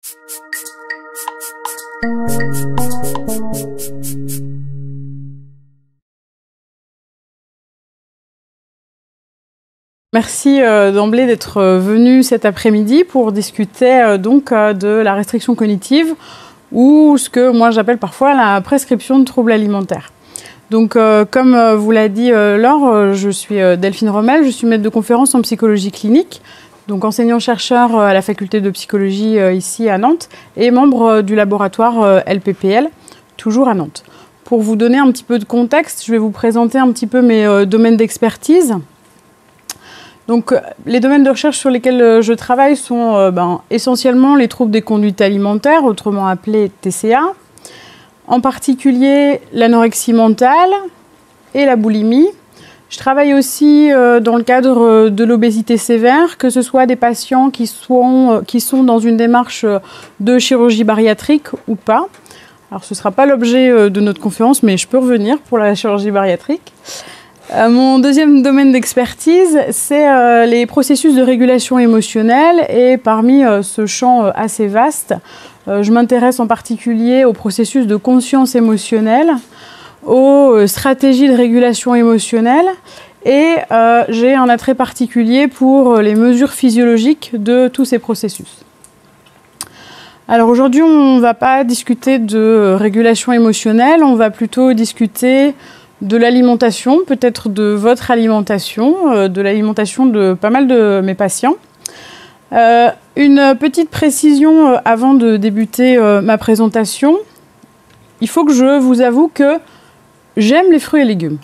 Merci d'emblée d'être venu cet après-midi pour discuter de la restriction cognitive ou ce que moi j'appelle parfois la prescription de troubles alimentaires. Donc comme vous l'a dit Laure, je suis Delphine Rommel, je suis maître de conférence en psychologie clinique, donc enseignant-chercheur à la faculté de psychologie ici à Nantes et membre du laboratoire LPPL, toujours à Nantes. Pour vous donner un petit peu de contexte, je vais vous présenter un petit peu mes domaines d'expertise. Donc, les domaines de recherche sur lesquels je travaille sont essentiellement les troubles des conduites alimentaires, autrement appelés TCA, en particulier l'anorexie mentale et la boulimie. Je travaille aussi dans le cadre de l'obésité sévère, que ce soit des patients qui sont dans une démarche de chirurgie bariatrique ou pas. Alors, ce ne sera pas l'objet de notre conférence, mais je peux revenir pour la chirurgie bariatrique. Mon deuxième domaine d'expertise, c'est les processus de régulation émotionnelle et parmi ce champ assez vaste, je m'intéresse en particulier aux processus de conscience émotionnelle, aux stratégies de régulation émotionnelle et j'ai un attrait particulier pour les mesures physiologiques de tous ces processus. Alors aujourd'hui, on ne va pas discuter de régulation émotionnelle, on va plutôt discuter de l'alimentation, peut-être de votre alimentation, de l'alimentation de pas mal de mes patients. Une petite précision avant de débuter ma présentation. Il faut que je vous avoue que j'aime les fruits et légumes.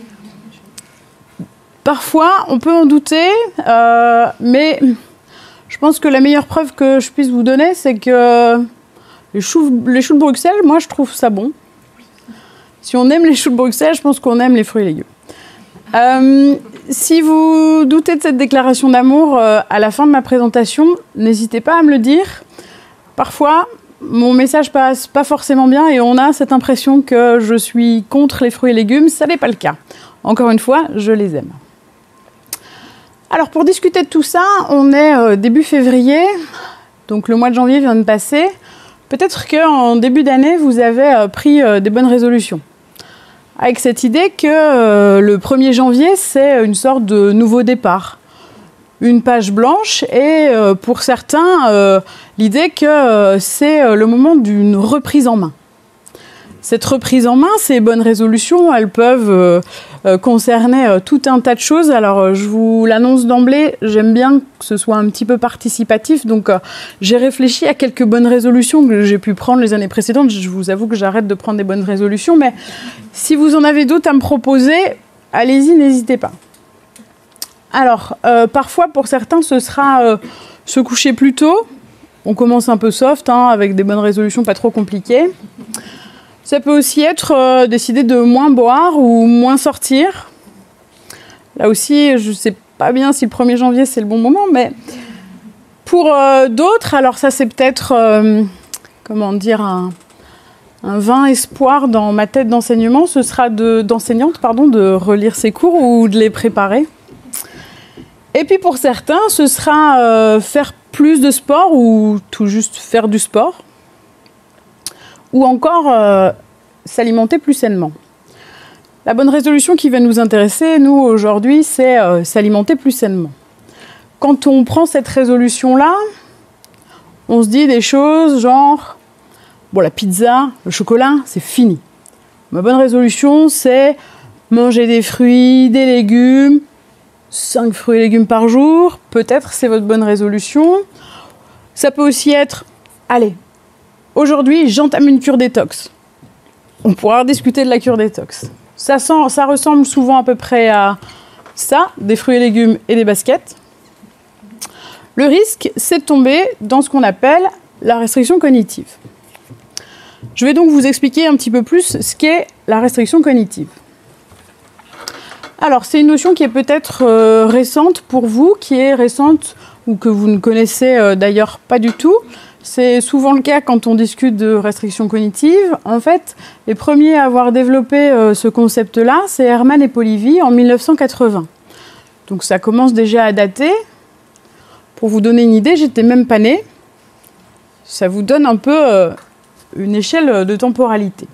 Parfois, on peut en douter, mais je pense que la meilleure preuve que je puisse vous donner, c'est que les choux de Bruxelles, moi, je trouve ça bon. Si on aime les choux de Bruxelles, je pense qu'on aime les fruits et légumes. Si vous doutez de cette déclaration d'amour à la fin de ma présentation, n'hésitez pas à me le dire. Parfois, mon message passe pas forcément bien et on a cette impression que je suis contre les fruits et légumes. Ça n'est pas le cas. Encore une fois, je les aime. Alors, pour discuter de tout ça, on est début février, donc le mois de janvier vient de passer. Peut-être qu'en début d'année, vous avez pris des bonnes résolutions. Avec cette idée que le 1er janvier, c'est une sorte de nouveau départ. Une page blanche et pour certains, l'idée que c'est le moment d'une reprise en main. Cette reprise en main, ces bonnes résolutions, elles peuvent concerner tout un tas de choses. Alors, je vous l'annonce d'emblée, j'aime bien que ce soit un petit peu participatif. Donc, j'ai réfléchi à quelques bonnes résolutions que j'ai pu prendre les années précédentes. Je vous avoue que j'arrête de prendre des bonnes résolutions. Mais si vous en avez d'autres à me proposer, allez-y, n'hésitez pas. Alors, parfois, pour certains, ce sera se coucher plus tôt. On commence un peu soft, avec des bonnes résolutions pas trop compliquées. Ça peut aussi être décider de moins boire ou moins sortir. Là aussi, je ne sais pas bien si le 1er janvier, c'est le bon moment, mais pour d'autres, alors ça, c'est peut-être, comment dire, un vain espoir dans ma tête d'enseignement, ce sera d'enseignante, de relire ses cours ou de les préparer. Et puis pour certains, ce sera faire plus de sport ou tout juste faire du sport. Ou encore s'alimenter plus sainement. La bonne résolution qui va nous intéresser, nous, aujourd'hui, c'est s'alimenter plus sainement. Quand on prend cette résolution-là, on se dit des choses genre bon, la pizza, le chocolat, c'est fini. Ma bonne résolution, c'est manger des fruits, des légumes, 5 fruits et légumes par jour. Peut-être c'est votre bonne résolution. Ça peut aussi être, allez, aujourd'hui, j'entame une cure détox. On pourra discuter de la cure détox. Ça ressemble souvent à peu près à ça, des fruits et légumes et des baskets. Le risque, c'est de tomber dans ce qu'on appelle la restriction cognitive. Je vais donc vous expliquer un petit peu plus ce qu'est la restriction cognitive. Alors, c'est une notion qui est peut-être récente pour vous, qui est récente ou que vous ne connaissez d'ailleurs pas du tout. C'est souvent le cas quand on discute de restriction cognitive. En fait, les premiers à avoir développé ce concept-là, c'est Herman et Polivi en 1980. Donc ça commence déjà à dater. Pour vous donner une idée, j'étais même pas née. Ça vous donne un peu une échelle de temporalité.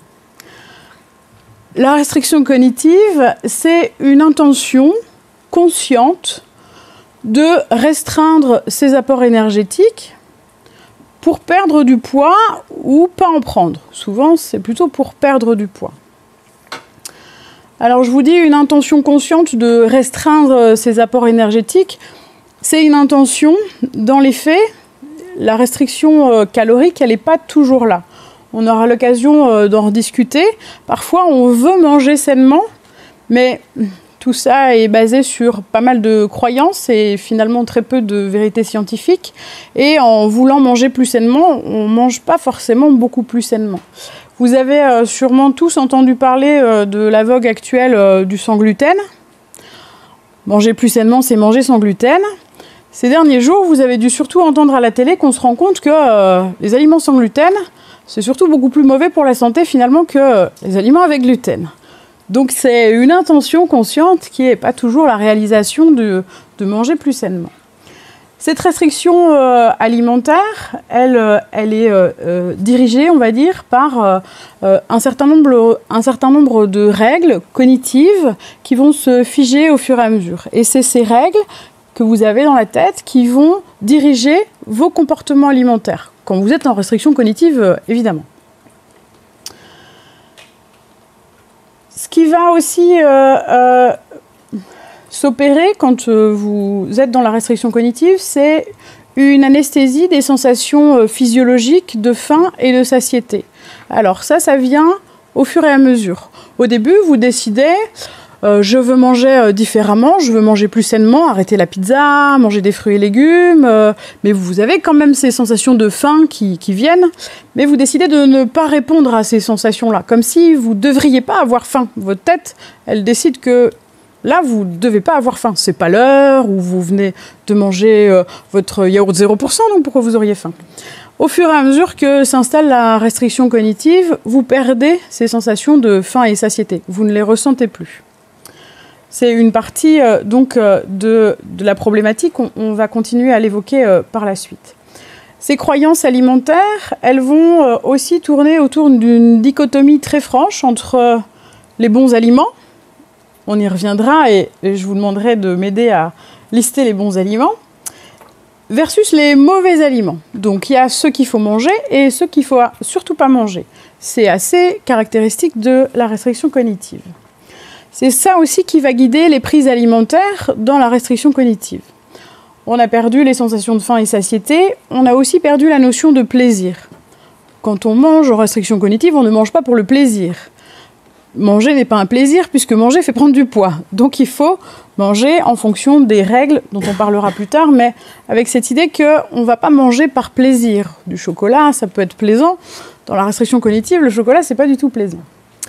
La restriction cognitive, c'est une intention consciente de restreindre ses apports énergétiques pour perdre du poids ou pas en prendre. Souvent, c'est plutôt pour perdre du poids. Alors, je vous dis, une intention consciente de restreindre ses apports énergétiques, c'est une intention, dans les faits, la restriction calorique, elle n'est pas toujours là. On aura l'occasion d'en rediscuter. Parfois, on veut manger sainement, mais tout ça est basé sur pas mal de croyances et finalement très peu de vérité scientifique. Et en voulant manger plus sainement, on ne mange pas forcément beaucoup plus sainement. Vous avez sûrement tous entendu parler de la vogue actuelle du sans gluten. Manger plus sainement, c'est manger sans gluten. Ces derniers jours, vous avez dû surtout entendre à la télé qu'on se rend compte que les aliments sans gluten, c'est surtout beaucoup plus mauvais pour la santé finalement que les aliments avec gluten. Donc c'est une intention consciente qui n'est pas toujours la réalisation de manger plus sainement. Cette restriction alimentaire, elle est dirigée, on va dire, par un certain nombre de règles cognitives qui vont se figer au fur et à mesure. Et c'est ces règles que vous avez dans la tête qui vont diriger vos comportements alimentaires, quand vous êtes en restriction cognitive, évidemment. Ce qui va aussi s'opérer quand vous êtes dans la restriction cognitive, c'est une anesthésie des sensations physiologiques de faim et de satiété. Alors ça vient au fur et à mesure. Au début, vous décidez... je veux manger différemment, je veux manger plus sainement, arrêter la pizza, manger des fruits et légumes, mais vous avez quand même ces sensations de faim qui viennent, mais vous décidez de ne pas répondre à ces sensations-là, comme si vous ne devriez pas avoir faim. Votre tête, elle décide que là, vous ne devez pas avoir faim. C'est pas l'heure où vous venez de manger votre yaourt 0%, donc pourquoi vous auriez faim ? Au fur et à mesure que s'installe la restriction cognitive, vous perdez ces sensations de faim et satiété. Vous ne les ressentez plus. C'est une partie de la problématique, on va continuer à l'évoquer par la suite. Ces croyances alimentaires, elles vont aussi tourner autour d'une dichotomie très franche entre les bons aliments, on y reviendra et je vous demanderai de m'aider à lister les bons aliments, versus les mauvais aliments. Donc il y a ceux qu'il faut manger et ceux qu'il ne faut surtout pas manger. C'est assez caractéristique de la restriction cognitive. C'est ça aussi qui va guider les prises alimentaires dans la restriction cognitive. On a perdu les sensations de faim et satiété, on a aussi perdu la notion de plaisir. Quand on mange en restriction cognitive, on ne mange pas pour le plaisir. Manger n'est pas un plaisir puisque manger fait prendre du poids. Donc il faut manger en fonction des règles dont on parlera plus tard, mais avec cette idée qu'on ne va pas manger par plaisir. Du chocolat, ça peut être plaisant. Dans la restriction cognitive, le chocolat, c'est pas du tout plaisant.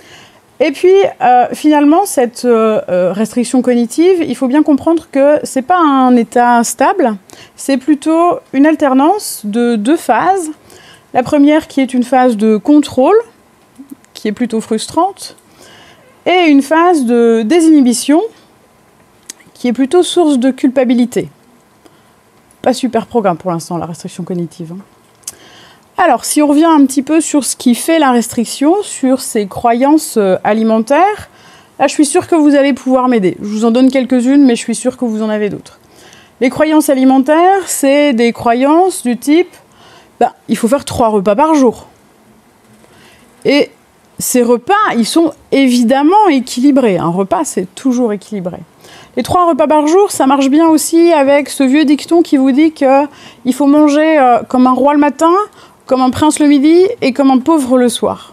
Et puis, finalement, cette restriction cognitive, il faut bien comprendre que ce n'est pas un état stable, c'est plutôt une alternance de deux phases. La première qui est une phase de contrôle, qui est plutôt frustrante, et une phase de désinhibition, qui est plutôt source de culpabilité. Pas super programme pour l'instant, la restriction cognitive. Alors, si on revient un petit peu sur ce qui fait la restriction, sur ces croyances alimentaires, là, je suis sûre que vous allez pouvoir m'aider. Je vous en donne quelques-unes, mais je suis sûre que vous en avez d'autres. Les croyances alimentaires, c'est des croyances du type « il faut faire 3 repas par jour ». Et ces repas, ils sont évidemment équilibrés. Un repas, c'est toujours équilibré. Les 3 repas par jour, ça marche bien aussi avec ce vieux dicton qui vous dit qu'il faut manger comme un roi le matin, comme un prince le midi et comme un pauvre le soir.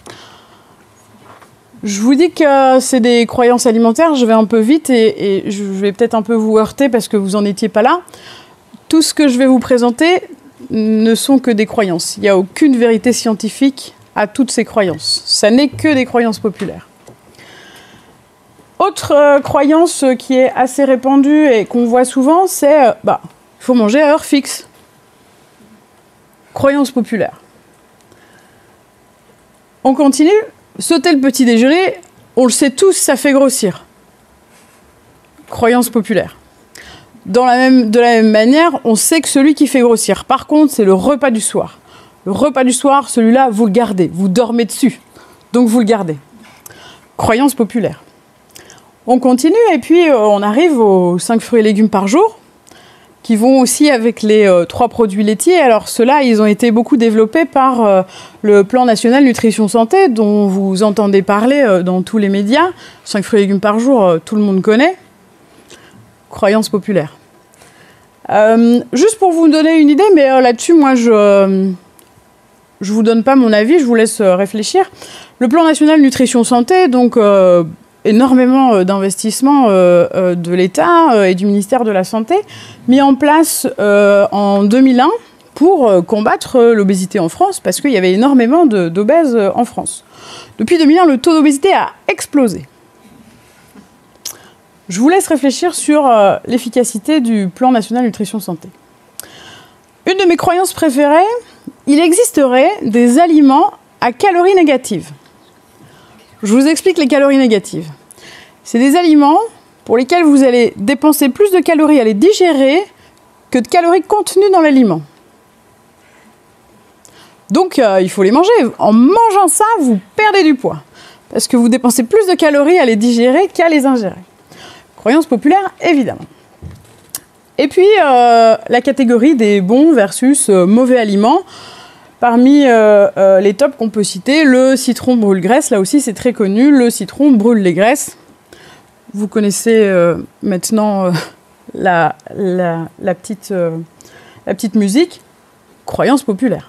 Je vous dis que c'est des croyances alimentaires, je vais un peu vite et je vais peut-être un peu vous heurter parce que vous n'en étiez pas là. Tout ce que je vais vous présenter ne sont que des croyances. Il n'y a aucune vérité scientifique à toutes ces croyances. Ça n'est que des croyances populaires. Autre croyance qui est assez répandue et qu'on voit souvent, c'est il faut manger à heure fixe. Croyance populaire. On continue. Sauter le petit déjeuner, on le sait tous, ça fait grossir. Croyance populaire. De la même manière, on sait que celui qui fait grossir, par contre, c'est le repas du soir. Le repas du soir, celui-là, vous le gardez. Vous dormez dessus. Donc vous le gardez. Croyance populaire. On continue et puis on arrive aux 5 fruits et légumes par jour, qui vont aussi avec les 3 produits laitiers. Alors ceux-là, ils ont été beaucoup développés par le plan national nutrition santé, dont vous entendez parler dans tous les médias. 5 fruits et légumes par jour, tout le monde connaît. Croyance populaire. Juste pour vous donner une idée, mais là-dessus, moi, je vous donne pas mon avis, je vous laisse réfléchir. Le plan national nutrition santé, donc énormément d'investissements de l'État et du ministère de la Santé, mis en place en 2001 pour combattre l'obésité en France, parce qu'il y avait énormément d'obèses en France. Depuis 2001, le taux d'obésité a explosé. Je vous laisse réfléchir sur l'efficacité du plan national nutrition santé. Une de mes croyances préférées, il existerait des aliments à calories négatives. Je vous explique les calories négatives. C'est des aliments pour lesquels vous allez dépenser plus de calories à les digérer que de calories contenues dans l'aliment. Donc, il faut les manger. En mangeant ça, vous perdez du poids. Parce que vous dépensez plus de calories à les digérer qu'à les ingérer. Croyance populaire, évidemment. Et puis, la catégorie des bons versus mauvais aliments. Parmi les tops qu'on peut citer, le citron brûle graisse. Là aussi, c'est très connu. Le citron brûle les graisses. Vous connaissez maintenant la petite musique. Croyance populaire.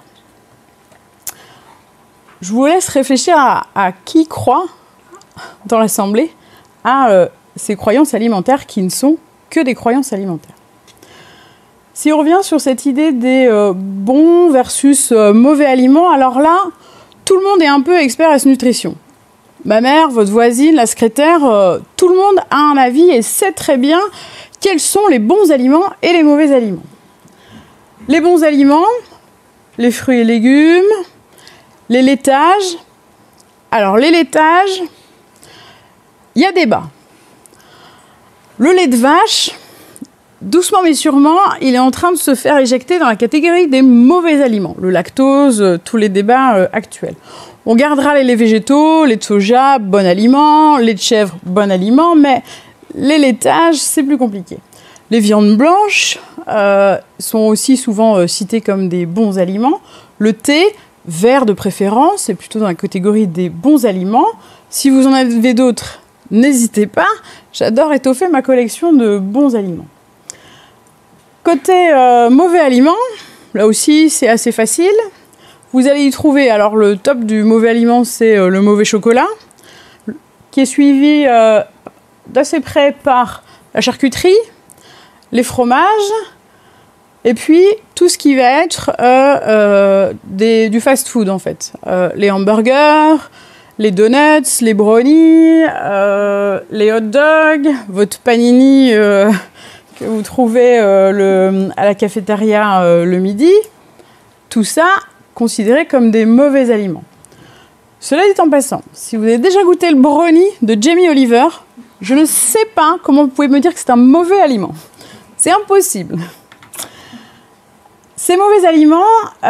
Je vous laisse réfléchir à qui croit dans l'Assemblée à ces croyances alimentaires qui ne sont que des croyances alimentaires. Si on revient sur cette idée des bons versus mauvais aliments, alors là, tout le monde est un peu expert à nutrition. Ma mère, votre voisine, la secrétaire, tout le monde a un avis et sait très bien quels sont les bons aliments et les mauvais aliments. Les bons aliments, les fruits et légumes, les laitages. Alors, les laitages, il y a débat. Le lait de vache, doucement mais sûrement, il est en train de se faire éjecter dans la catégorie des mauvais aliments. Le lactose, tous les débats actuels. On gardera les laits végétaux, lait de soja, bon aliment, lait de chèvre, bon aliment, mais les laitages, c'est plus compliqué. Les viandes blanches sont aussi souvent citées comme des bons aliments. Le thé, vert de préférence, c'est plutôt dans la catégorie des bons aliments. Si vous en avez d'autres, n'hésitez pas. J'adore étoffer ma collection de bons aliments. Côté mauvais aliments, là aussi c'est assez facile. Vous allez y trouver, alors le top du mauvais aliment, c'est le mauvais chocolat, qui est suivi d'assez près par la charcuterie, les fromages, et puis tout ce qui va être du fast-food en fait. Les hamburgers, les donuts, les brownies, les hot dogs, votre panini que vous trouvez à la cafétéria le midi, tout ça considéré comme des mauvais aliments. Cela dit en passant, si vous avez déjà goûté le brownie de Jamie Oliver, je ne sais pas comment vous pouvez me dire que c'est un mauvais aliment. C'est impossible. Ces mauvais aliments,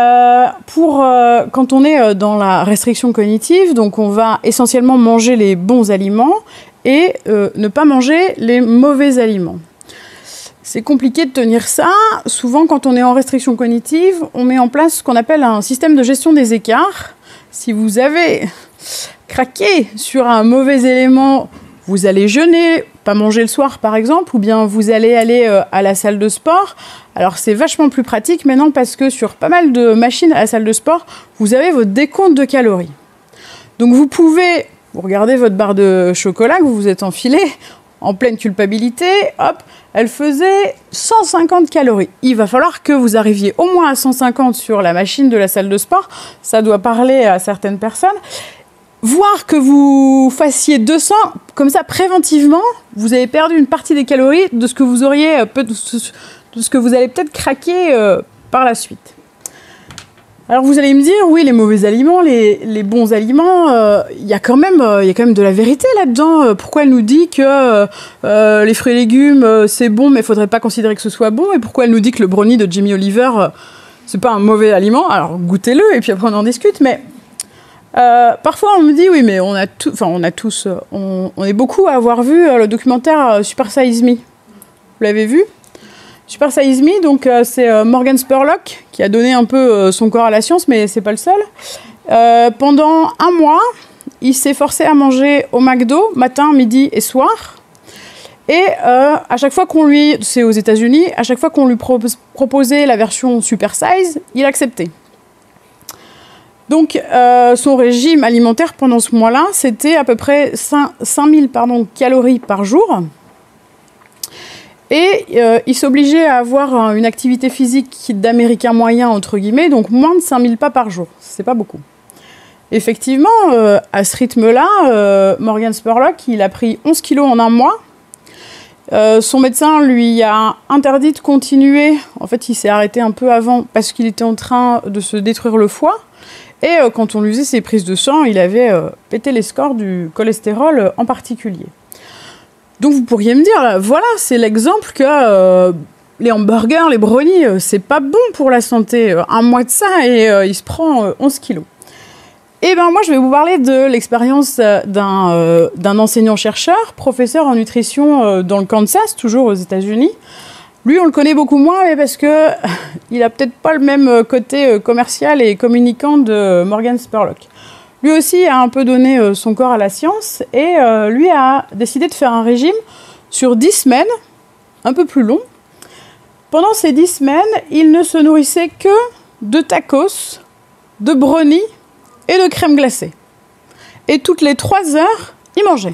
quand on est dans la restriction cognitive, donc on va essentiellement manger les bons aliments et ne pas manger les mauvais aliments. C'est compliqué de tenir ça. Souvent, quand on est en restriction cognitive, on met en place ce qu'on appelle un système de gestion des écarts. Si vous avez craqué sur un mauvais élément, vous allez jeûner, pas manger le soir par exemple, ou bien vous allez aller à la salle de sport. Alors c'est vachement plus pratique maintenant parce que sur pas mal de machines à la salle de sport, vous avez votre décompte de calories. Donc vous regardez votre barre de chocolat que vous vous êtes enfilé, en pleine culpabilité, hop, elle faisait 150 calories. Il va falloir que vous arriviez au moins à 150 sur la machine de la salle de sport. Ça doit parler à certaines personnes. Voire que vous fassiez 200, comme ça, préventivement, vous avez perdu une partie des calories de ce que vous auriez, de ce que vous allez peut-être craquer par la suite. Alors vous allez me dire, oui, les mauvais aliments, les bons aliments, il y a quand même de la vérité là-dedans. Pourquoi elle nous dit que les fruits et légumes, c'est bon, mais il ne faudrait pas considérer que ce soit bon? Et pourquoi elle nous dit que le brownie de Jamie Oliver, c'est pas un mauvais aliment, alors goûtez-le et puis après on en discute, mais parfois on me dit oui mais on est beaucoup à avoir vu le documentaire Super Size Me. Vous l'avez vu? Super Size Me, donc c'est Morgan Spurlock qui a donné un peu son corps à la science, mais c'est pas le seul. Pendant un mois, il s'est forcé à manger au McDo matin, midi et soir. Et à chaque fois qu'on lui, c'est aux États-Unis, à chaque fois qu'on lui proposait la version super size, il acceptait. Donc son régime alimentaire pendant ce mois-là, c'était à peu près 5000 calories par jour. Et il s'obligeait à avoir une activité physique d'américain moyen, entre guillemets, donc moins de 5000 pas par jour. C'est pas beaucoup. Effectivement, à ce rythme-là, Morgan Spurlock, il a pris 11 kilos en un mois. Son médecin lui a interdit de continuer. En fait, il s'est arrêté un peu avant parce qu'il était en train de se détruire le foie. Et quand on lui faisait ses prises de sang, il avait pété les scores du cholestérol en particulier. Donc vous pourriez me dire, voilà, c'est l'exemple que les hamburgers, les brownies, c'est pas bon pour la santé. Un mois de ça et il se prend 11 kilos. Et ben moi, je vais vous parler de l'expérience d'un enseignant-chercheur, professeur en nutrition dans le Kansas, toujours aux États-Unis. Lui, on le connaît beaucoup moins, mais parce que il a peut-être pas le même côté commercial et communicant de Morgan Spurlock. Lui aussi a un peu donné son corps à la science et lui a décidé de faire un régime sur 10 semaines, un peu plus long. Pendant ces 10 semaines, il ne se nourrissait que de tacos, de brownies et de crème glacée. Et toutes les 3 heures, il mangeait.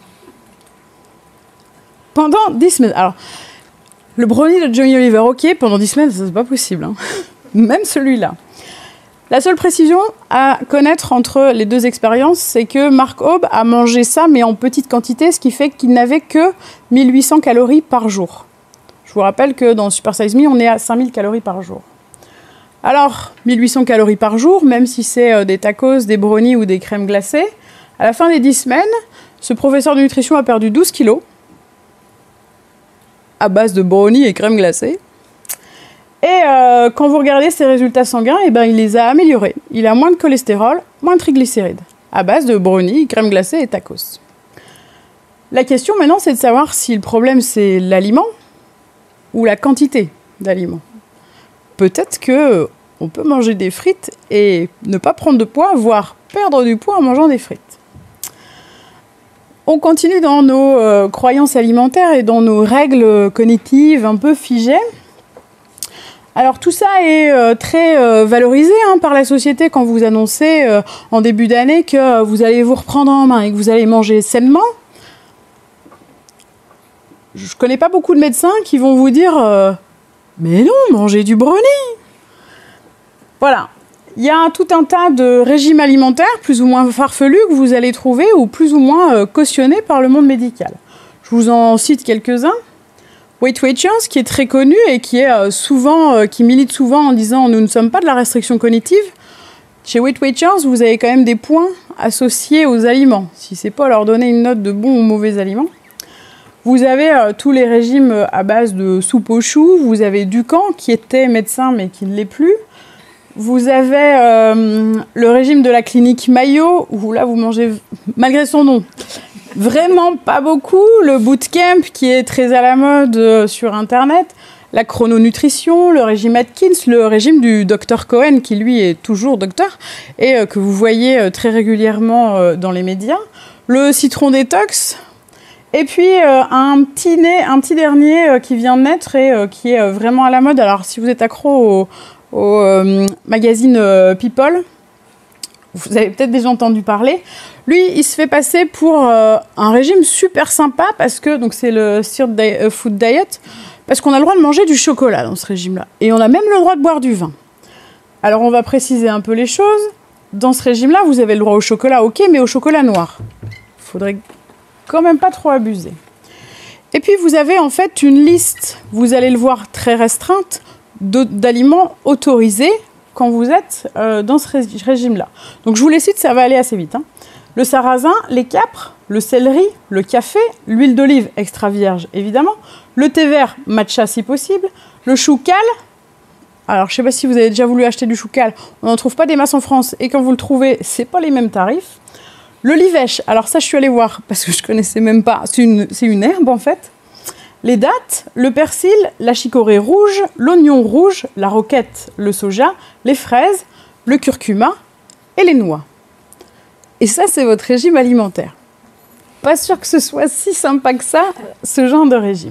Pendant 10 semaines. Alors, le brownie de Johnny Oliver, ok, pendant 10 semaines, ça c'est pas possible. Hein. Même celui-là. La seule précision à connaître entre les deux expériences, c'est que Mark Aube a mangé ça, mais en petite quantité, ce qui fait qu'il n'avait que 1800 calories par jour. Je vous rappelle que dans Super Size Me, on est à 5000 calories par jour. Alors, 1800 calories par jour, même si c'est des tacos, des brownies ou des crèmes glacées, à la fin des 10 semaines, ce professeur de nutrition a perdu 12 kilos à base de brownies et crèmes glacées. Et quand vous regardez ses résultats sanguins, eh ben, il les a améliorés. Il a moins de cholestérol, moins de triglycérides, à base de brownies, crèmes glacées et tacos. La question maintenant, c'est de savoir si le problème, c'est l'aliment ou la quantité d'aliments. Peut-être qu'on peut manger des frites et ne pas prendre de poids, voire perdre du poids en mangeant des frites. On continue dans nos croyances alimentaires et dans nos règles cognitives un peu figées. Alors tout ça est très valorisé par la société quand vous annoncez en début d'année que vous allez vous reprendre en main et que vous allez manger sainement. Je ne connais pas beaucoup de médecins qui vont vous dire mais non, mangez du brownie. Voilà. Il y a tout un tas de régimes alimentaires plus ou moins farfelus que vous allez trouver ou plus ou moins cautionnés par le monde médical. Je vous en cite quelques-uns. Weight Watchers, qui est très connu et qui est qui milite souvent en disant nous ne sommes pas de la restriction cognitive. Chez Weight Watchers, vous avez quand même des points associés aux aliments, si c'est pas leur donner une note de bons ou mauvais aliments. Vous avez tous les régimes à base de soupe aux choux. Vous avez Ducan, qui était médecin mais qui ne l'est plus. Vous avez le régime de la clinique Mayo, où là vous mangez, malgré son nom, vraiment pas beaucoup. Le bootcamp, qui est très à la mode sur Internet. La chrononutrition, le régime Atkins, le régime du Dr Cohen, qui lui est toujours docteur, et que vous voyez très régulièrement dans les médias. Le citron détox. Et puis un petit dernier qui vient de naître et qui est vraiment à la mode. Alors si vous êtes accro au magazine People, vous avez peut-être déjà entendu parler. Lui, il se fait passer pour un régime super sympa parce que donc c'est le Stirred Food Diet, parce qu'on a le droit de manger du chocolat dans ce régime-là. Et on a même le droit de boire du vin. Alors on va préciser un peu les choses. Dans ce régime-là, vous avez le droit au chocolat, ok, mais au chocolat noir. Il faudrait quand même pas trop abuser. Et puis vous avez en fait une liste, vous allez le voir très restreinte, d'aliments autorisés quand vous êtes dans ce régime-là. Donc je vous les cite, ça va aller assez vite. Le sarrasin, les capres, le céleri, le café, l'huile d'olive extra vierge évidemment, le thé vert matcha si possible, le chou cal, Alors, je ne sais pas si vous avez déjà voulu acheter du choucal. On n'en trouve pas des masses en France. Et quand vous le trouvez, ce n'est pas les mêmes tarifs. Le livèche. Alors ça, je suis allée voir parce que je ne connaissais même pas. C'est une herbe, en fait. Les dattes, le persil, la chicorée rouge, l'oignon rouge, la roquette, le soja, les fraises, le curcuma et les noix. Et ça, c'est votre régime alimentaire. Pas sûr que ce soit si sympa que ça, ce genre de régime.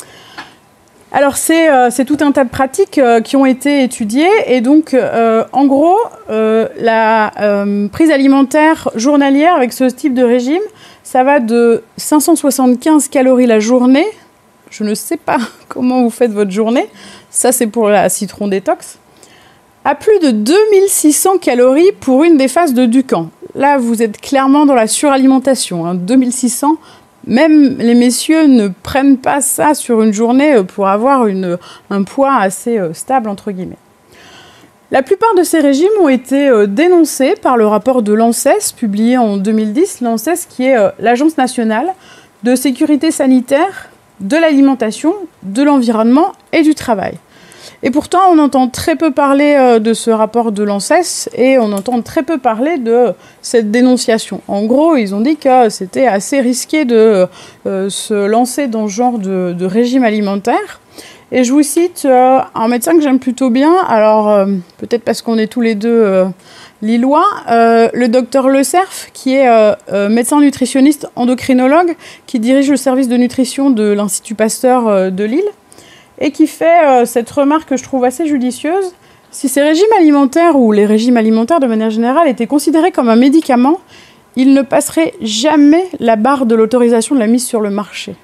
Alors, c'est tout un tas de pratiques qui ont été étudiées. Et donc, en gros, la prise alimentaire journalière avec ce type de régime, ça va de 575 calories la journée. Je ne sais pas comment vous faites votre journée. Ça, c'est pour la citron détox. À plus de 2600 calories pour une des phases de Dukan. Là, vous êtes clairement dans la suralimentation. Hein. 2600, même les messieurs ne prennent pas ça sur une journée pour avoir un poids assez stable, entre guillemets. La plupart de ces régimes ont été dénoncés par le rapport de l'ANSES, publié en 2010. L'ANSES, qui est l'Agence nationale de sécurité sanitaire de l'alimentation, de l'environnement et du travail. Et pourtant, on entend très peu parler de ce rapport de l'ANSES et on entend très peu parler de cette dénonciation. En gros, ils ont dit que c'était assez risqué de se lancer dans ce genre de régime alimentaire. Et je vous cite un médecin que j'aime plutôt bien, alors peut-être parce qu'on est tous les deux lillois, le docteur Le Cerf, qui est médecin nutritionniste endocrinologue, qui dirige le service de nutrition de l'Institut Pasteur de Lille, et qui fait cette remarque que je trouve assez judicieuse. Si ces régimes alimentaires, ou les régimes alimentaires de manière générale, étaient considérés comme un médicament, ils ne passeraient jamais la barre de l'autorisation de la mise sur le marché.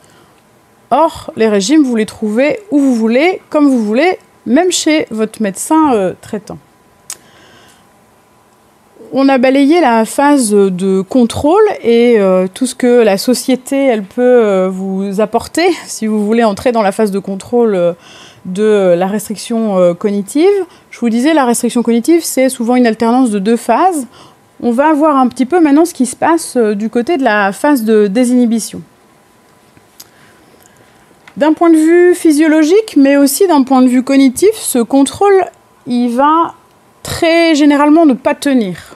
Or, les régimes, vous les trouvez où vous voulez, comme vous voulez, même chez votre médecin traitant. On a balayé la phase de contrôle et tout ce que la société elle peut vous apporter si vous voulez entrer dans la phase de contrôle de la restriction cognitive. Je vous disais, la restriction cognitive, c'est souvent une alternance de deux phases. On va voir un petit peu maintenant ce qui se passe du côté de la phase de désinhibition. D'un point de vue physiologique, mais aussi d'un point de vue cognitif, ce contrôle, il va très généralement ne pas tenir.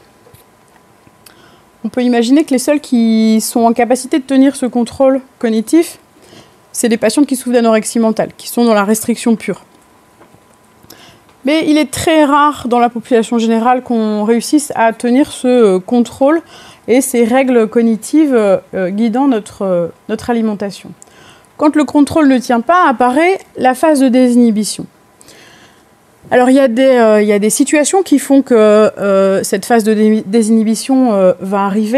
On peut imaginer que les seuls qui sont en capacité de tenir ce contrôle cognitif, c'est des patients qui souffrent d'anorexie mentale, qui sont dans la restriction pure. Mais il est très rare dans la population générale qu'on réussisse à tenir ce contrôle et ces règles cognitives guidant notre alimentation. Quand le contrôle ne tient pas, apparaît la phase de désinhibition. Alors, il y a des situations qui font que cette phase de désinhibition va arriver.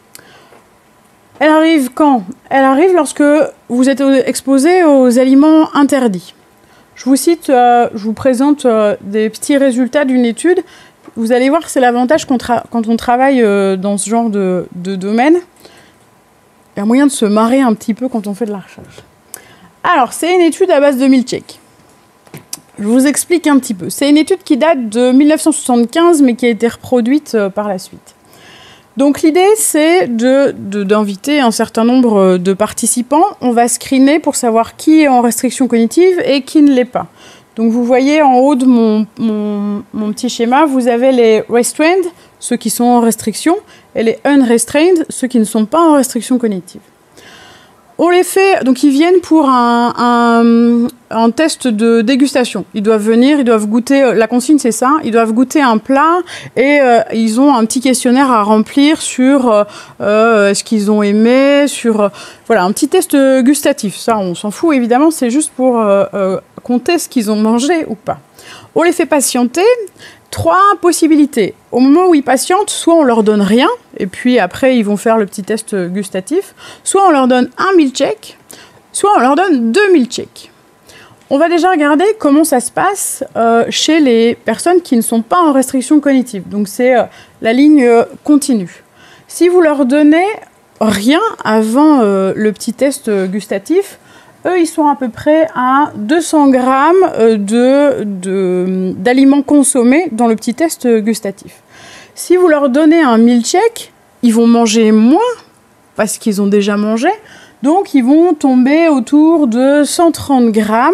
Elle arrive quand? Elle arrive lorsque vous êtes exposé aux aliments interdits. Je vous cite, je vous présente des petits résultats d'une étude. Vous allez voir que c'est l'avantage quand on travaille dans ce genre de domaine. Il y a moyen de se marrer un petit peu quand on fait de la recherche. Alors, c'est une étude à base de milkshake. Je vous explique un petit peu. C'est une étude qui date de 1975, mais qui a été reproduite par la suite. Donc l'idée, c'est d'inviter un certain nombre de participants. On va screener pour savoir qui est en restriction cognitive et qui ne l'est pas. Donc vous voyez en haut de mon petit schéma, vous avez les restrained, ceux qui sont en restriction, et les unrestrained, ceux qui ne sont pas en restriction cognitive. On les fait, donc ils viennent pour un test de dégustation. Ils doivent venir, ils doivent goûter, la consigne c'est ça, ils doivent goûter un plat et ils ont un petit questionnaire à remplir sur ce qu'ils ont aimé, sur voilà, un petit test gustatif. Ça, on s'en fout évidemment, c'est juste pour compter ce qu'ils ont mangé ou pas. On les fait patienter. 3 possibilités. Au moment où ils patientent, soit on leur donne rien, et puis après ils vont faire le petit test gustatif, soit on leur donne un milkshake, soit on leur donne 2 milkshakes. On va déjà regarder comment ça se passe chez les personnes qui ne sont pas en restriction cognitive. Donc c'est la ligne continue. Si vous leur donnez rien avant le petit test gustatif, eux, ils sont à peu près à 200 grammes d'aliments consommés dans le petit test gustatif. Si vous leur donnez un milkshake, ils vont manger moins parce qu'ils ont déjà mangé. Donc, ils vont tomber autour de 130 grammes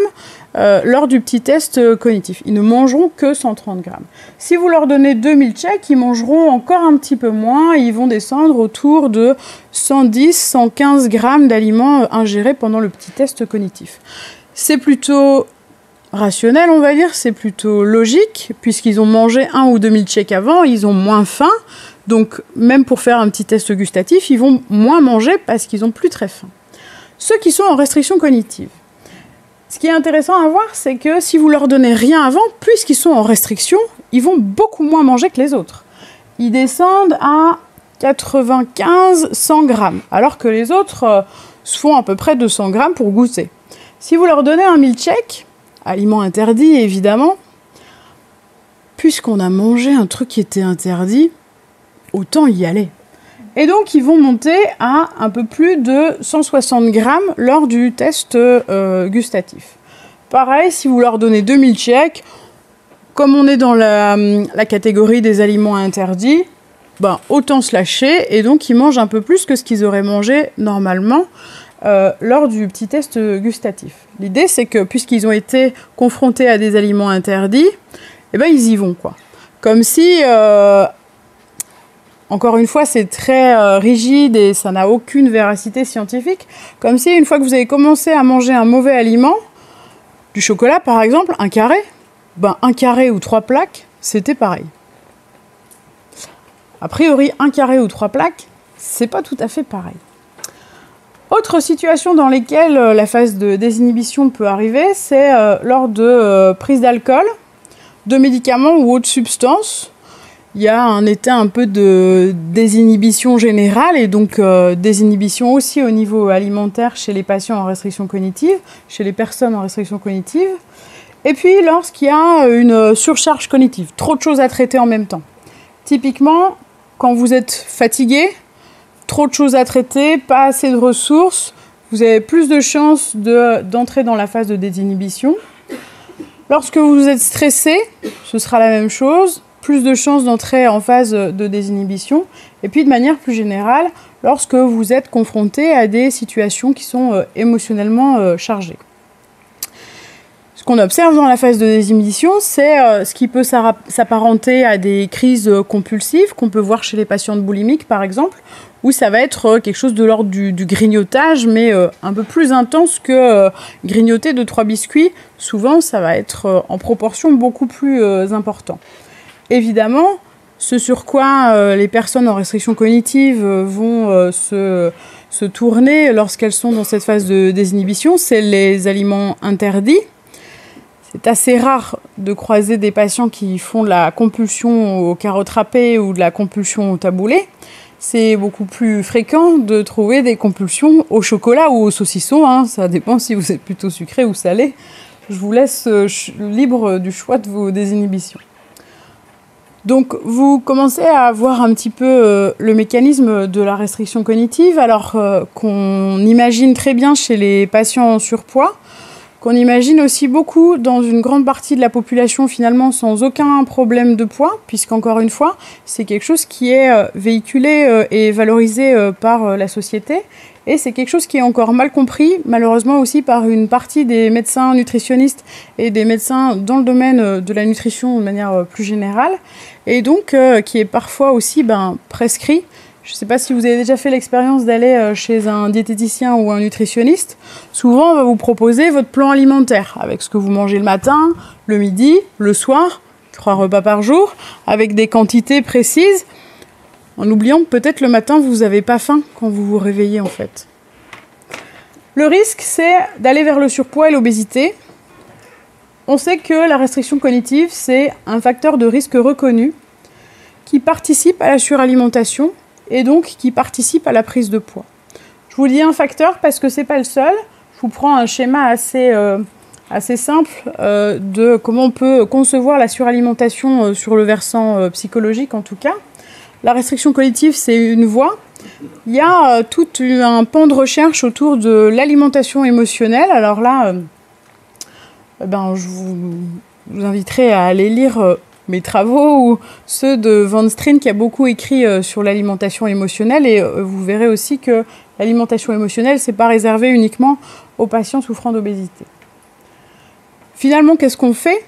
lors du petit test cognitif. Ils ne mangeront que 130 grammes. Si vous leur donnez 2 milkshakes, ils mangeront encore un petit peu moins. Ils vont descendre autour de 110-115 grammes d'aliments ingérés pendant le petit test cognitif. C'est plutôt rationnel, on va dire, c'est plutôt logique, puisqu'ils ont mangé 1 ou 2 milkshakes avant, ils ont moins faim. Donc, même pour faire un petit test gustatif, ils vont moins manger parce qu'ils n'ont plus très faim. Ceux qui sont en restriction cognitive. Ce qui est intéressant à voir, c'est que si vous leur donnez rien avant, puisqu'ils sont en restriction, ils vont beaucoup moins manger que les autres. Ils descendent à 95-100 grammes, alors que les autres se font à peu près 200 grammes pour goûter. Si vous leur donnez un milkshake, aliment interdit évidemment, puisqu'on a mangé un truc qui était interdit, autant y aller. Et donc, ils vont monter à un peu plus de 160 grammes lors du test gustatif. Pareil, si vous leur donnez 2 milkshakes, comme on est dans la catégorie des aliments interdits, ben, autant se lâcher, et donc ils mangent un peu plus que ce qu'ils auraient mangé normalement lors du petit test gustatif. L'idée, c'est que puisqu'ils ont été confrontés à des aliments interdits, eh ben, ils y vont, quoi. Comme si... Encore une fois, c'est très rigide et ça n'a aucune véracité scientifique. Comme si, une fois que vous avez commencé à manger un mauvais aliment, du chocolat par exemple, un carré, ben un carré ou 3 plaques, c'était pareil. A priori, un carré ou 3 plaques, c'est pas tout à fait pareil. Autre situation dans lesquelles la phase de désinhibition peut arriver, c'est lors de prise d'alcool, de médicaments ou autres substances. Il y a un état un peu de désinhibition générale et donc désinhibition aussi au niveau alimentaire chez les patients en restriction cognitive, chez les personnes en restriction cognitive. Et puis lorsqu'il y a une surcharge cognitive, trop de choses à traiter en même temps. Typiquement, quand vous êtes fatigué, trop de choses à traiter, pas assez de ressources, vous avez plus de chances d'entrer dans la phase de désinhibition. Lorsque vous êtes stressé, ce sera la même chose. Plus de chances d'entrer en phase de désinhibition. Et puis de manière plus générale, lorsque vous êtes confronté à des situations qui sont émotionnellement chargées. Ce qu'on observe dans la phase de désinhibition, c'est ce qui peut s'apparenter à des crises compulsives qu'on peut voir chez les patients boulimiques par exemple, où ça va être quelque chose de l'ordre du grignotage, mais un peu plus intense que grignoter 2-3 biscuits. Souvent, ça va être en proportion beaucoup plus important. Évidemment, ce sur quoi les personnes en restriction cognitive vont se tourner lorsqu'elles sont dans cette phase de désinhibition, c'est les aliments interdits. C'est assez rare de croiser des patients qui font de la compulsion aux carottes râpées ou de la compulsion au taboulé. C'est beaucoup plus fréquent de trouver des compulsions au chocolat ou au saucisson, hein. Ça dépend si vous êtes plutôt sucré ou salé. Je vous laisse libre du choix de vos désinhibitions. Donc, vous commencez à voir un petit peu le mécanisme de la restriction cognitive, alors qu'on imagine très bien chez les patients en surpoids, qu'on imagine aussi beaucoup dans une grande partie de la population finalement sans aucun problème de poids, puisqu'encore une fois, c'est quelque chose qui est véhiculé et valorisé par la société. Et c'est quelque chose qui est encore mal compris, malheureusement aussi par une partie des médecins nutritionnistes et des médecins dans le domaine de la nutrition de manière plus générale, et donc qui est parfois aussi prescrit. Je ne sais pas si vous avez déjà fait l'expérience d'aller chez un diététicien ou un nutritionniste. Souvent, on va vous proposer votre plan alimentaire, avec ce que vous mangez le matin, le midi, le soir, 3 repas par jour, avec des quantités précises, en oubliant que peut-être le matin, vous n'avez pas faim quand vous vous réveillez en fait. Le risque, c'est d'aller vers le surpoids et l'obésité. On sait que la restriction cognitive, c'est un facteur de risque reconnu qui participe à la suralimentation et donc qui participe à la prise de poids. Je vous dis un facteur parce que ce n'est pas le seul. Je vous prends un schéma assez simple de comment on peut concevoir la suralimentation sur le versant psychologique en tout cas. La restriction cognitive, c'est une voie. Il y a tout un pan de recherche autour de l'alimentation émotionnelle. Alors là, je vous inviterai à aller lire mes travaux ou ceux de Van Strien qui a beaucoup écrit sur l'alimentation émotionnelle. Et vous verrez aussi que l'alimentation émotionnelle, ce n'est pas réservé uniquement aux patients souffrant d'obésité. Finalement, qu'est-ce qu'on fait?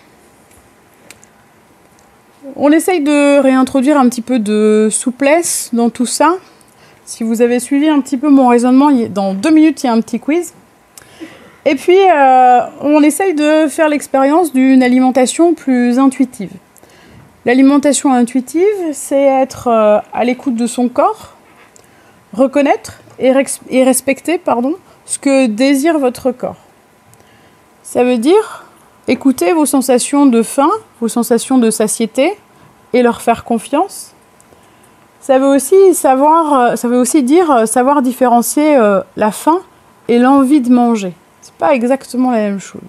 On essaye de réintroduire un petit peu de souplesse dans tout ça. Si vous avez suivi un petit peu mon raisonnement, dans 2 minutes, il y a un petit quiz. Et puis, on essaye de faire l'expérience d'une alimentation plus intuitive. L'alimentation intuitive, c'est être à l'écoute de son corps, reconnaître et respecter ce que désire votre corps. Ça veut dire écouter vos sensations de faim, vos sensations de satiété et leur faire confiance. Ça veut aussi dire savoir différencier la faim et l'envie de manger. C'est pas exactement la même chose.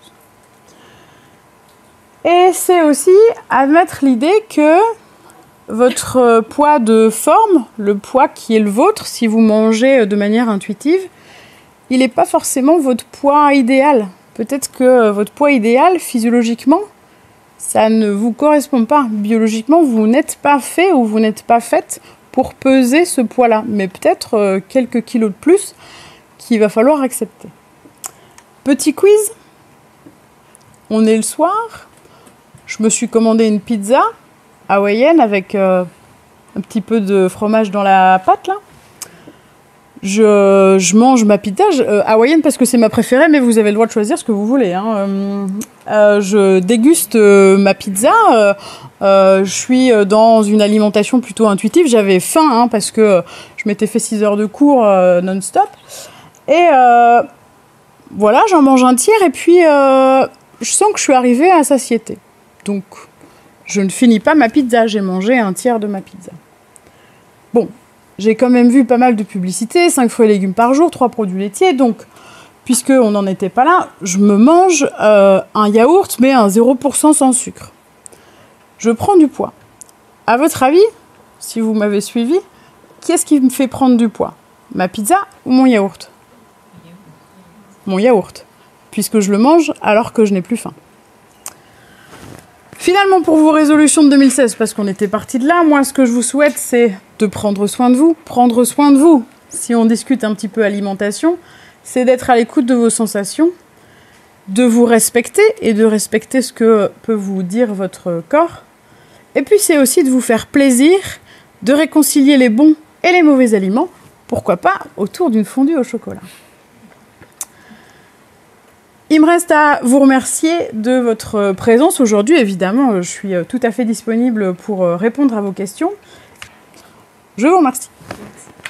Et c'est aussi admettre l'idée que votre poids de forme, le poids qui est le vôtre, si vous mangez de manière intuitive, il n'est pas forcément votre poids idéal. Peut-être que votre poids idéal, physiologiquement, ça ne vous correspond pas. Biologiquement, vous n'êtes pas fait ou vous n'êtes pas faite pour peser ce poids-là. Mais peut-être quelques kilos de plus qu'il va falloir accepter. Petit quiz. On est le soir. Je me suis commandé une pizza hawaïenne avec un petit peu de fromage dans la pâte, là. Je mange ma pizza hawaïenne parce que c'est ma préférée, mais vous avez le droit de choisir ce que vous voulez. Je déguste ma pizza. Je suis dans une alimentation plutôt intuitive. J'avais faim parce que je m'étais fait 6 heures de cours non-stop. Et voilà, j'en mange un tiers et puis je sens que je suis arrivée à satiété. Donc, je ne finis pas ma pizza. J'ai mangé un tiers de ma pizza. Bon. J'ai quand même vu pas mal de publicités, 5 fruits et légumes par jour, 3 produits laitiers. Donc, puisqu'on n'en était pas là, je me mange un yaourt, mais un 0% sans sucre. Je prends du poids. À votre avis, si vous m'avez suivi, qu'est-ce qui me fait prendre du poids? Ma pizza ou mon yaourt? Mon yaourt, puisque je le mange alors que je n'ai plus faim. Finalement, pour vos résolutions de 2016, parce qu'on était parti de là, moi, ce que je vous souhaite, c'est de prendre soin de vous. Prendre soin de vous, si on discute un petit peu alimentation, c'est d'être à l'écoute de vos sensations, de vous respecter et de respecter ce que peut vous dire votre corps. Et puis, c'est aussi de vous faire plaisir, de réconcilier les bons et les mauvais aliments, pourquoi pas autour d'une fondue au chocolat. Il me reste à vous remercier de votre présence aujourd'hui. Évidemment, je suis tout à fait disponible pour répondre à vos questions. Je vous remercie.